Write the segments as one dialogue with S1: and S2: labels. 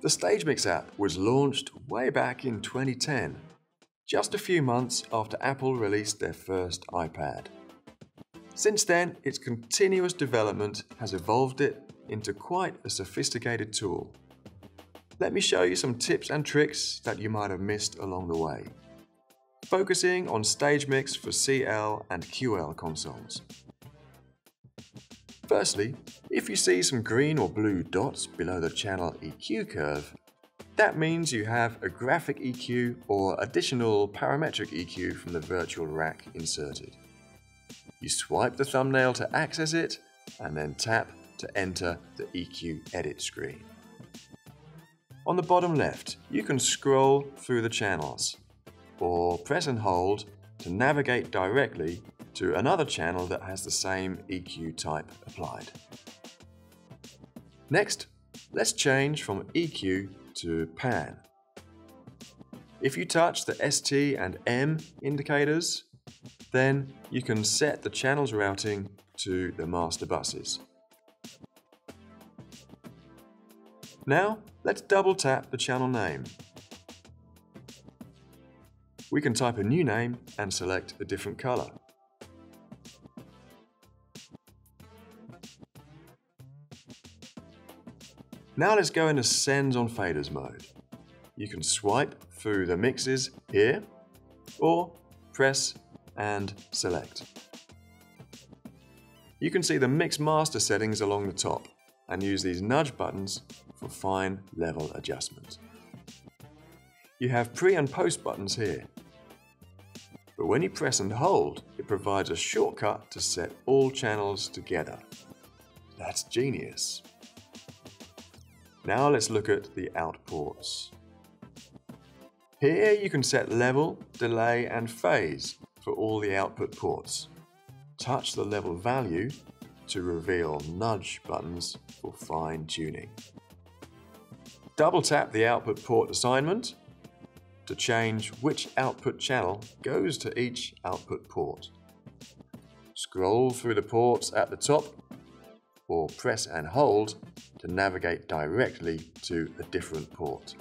S1: The StageMix app was launched way back in 2010, just a few months after Apple released their first iPad. Since then, its continuous development has evolved it into quite a sophisticated tool. Let me show you some tips and tricks that you might have missed along the way, focusing on StageMix for CL and QL consoles. Firstly, if you see some green or blue dots below the channel EQ curve, that means you have a graphic EQ or additional parametric EQ from the virtual rack inserted. You swipe the thumbnail to access it and then tap to enter the EQ edit screen. On the bottom left, you can scroll through the channels or press and hold to navigate directly to another channel that has the same EQ type applied. Next, let's change from EQ to pan. If you touch the ST and M indicators, then you can set the channel's routing to the master buses. Now, let's double tap the channel name. We can type a new name and select a different color. Now let's go into sends on faders mode. You can swipe through the mixes here, or press and select. You can see the mix master settings along the top and use these nudge buttons for fine level adjustment. You have pre and post buttons here, but when you press and hold, it provides a shortcut to set all channels together. That's genius. Now let's look at the out ports. Here you can set level, delay and phase for all the output ports. Touch the level value to reveal nudge buttons for fine tuning. Double tap the output port assignment to change which output channel goes to each output port. Scroll through the ports at the top or press and hold to navigate directly to a different port.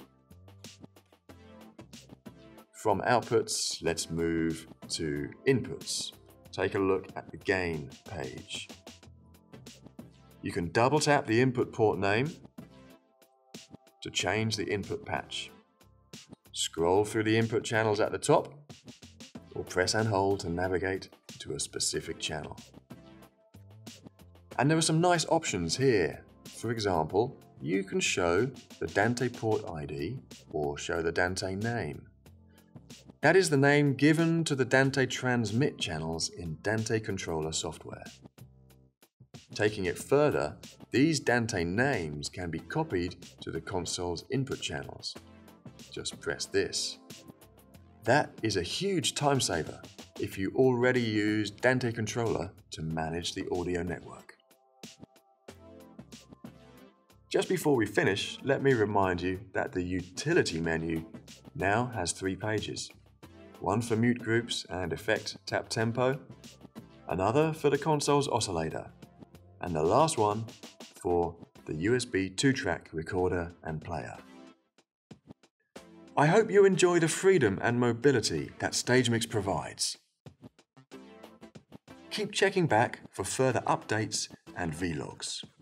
S1: From outputs, let's move to inputs. Take a look at the gain page. You can double tap the input port name to change the input patch. Scroll through the input channels at the top or press and hold to navigate to a specific channel. And there are some nice options here. For example, you can show the Dante port ID or show the Dante name. That is the name given to the Dante transmit channels in Dante controller software. Taking it further, these Dante names can be copied to the console's input channels. Just press this. That is a huge time saver if you already use Dante controller to manage the audio network. Just before we finish, let me remind you that the utility menu now has 3 pages. One for mute groups and effect tap tempo, another for the console's oscillator, and the last one for the USB 2-track recorder and player. I hope you enjoy the freedom and mobility that StageMix provides. Keep checking back for further updates and vlogs.